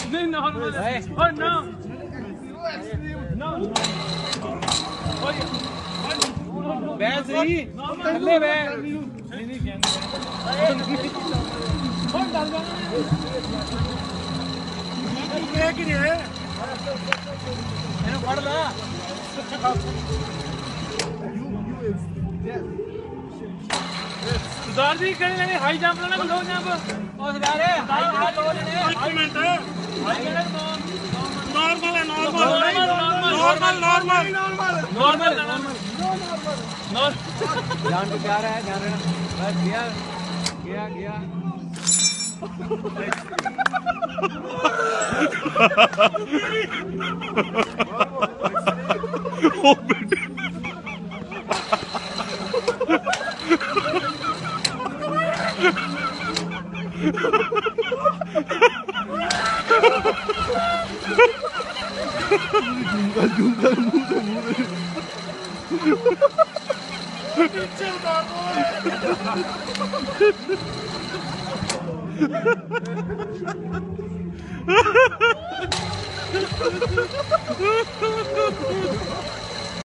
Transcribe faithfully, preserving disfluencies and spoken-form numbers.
नहीं नॉर्मल है और ना बैठ सही थल्ले बैठ नहीं नहीं कौन डाल जाना ये कि नहीं है मैंने पढ़ ला सुधार दी करने लगे हाई जंप ना लो जंप और सुधार है हाई हाई लो लेने एक मिनट है हाई करने नॉर्मल है normal normal normal normal normal ध्यान पे क्या रहा है ध्यान रखना बस गया गया गया ओ बेटे जूंगा मुंह से मुंह पीछे उतार दो